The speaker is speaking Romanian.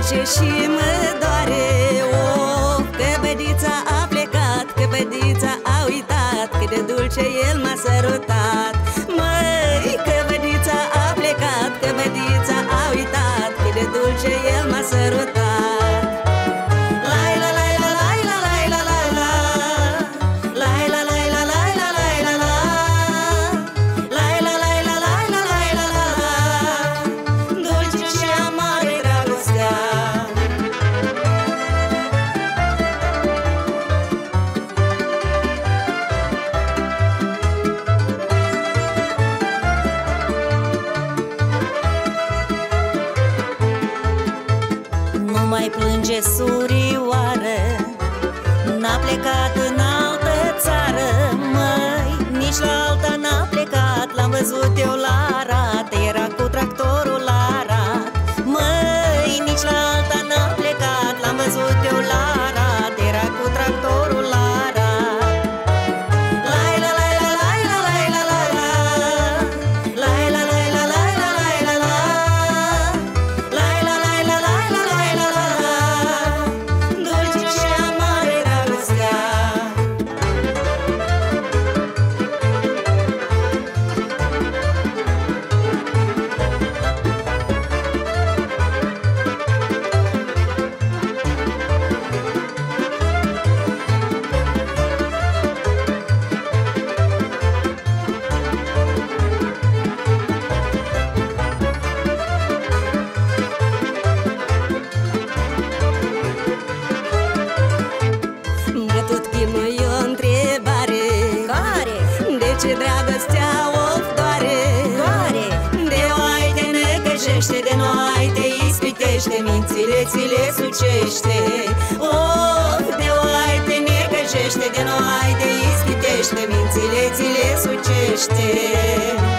place și mă doare. Oh, că bădița a plecat, că bădița a uitat cât de dulce el m-a sărutat. Măi, că bădița a plecat, că bădița a uitat cât de dulce el m-a sărutat. Nu mai plânge surioară, n-a plecat în altă țară. Măi, nici la alta n-a plecat, l-am văzut eu la Arad, era cu tractorul la Arad. Măi, nici la alta n-a plecat, l-am văzut eu la Arad, era cu tractorul la Arad. Ce dragostea of doare, doare. De oai te necăjește, de noi te ispitește, mințile ți le sucește. Of, de oai te necăjește, de noi te ispitește, mințile ți le sucește.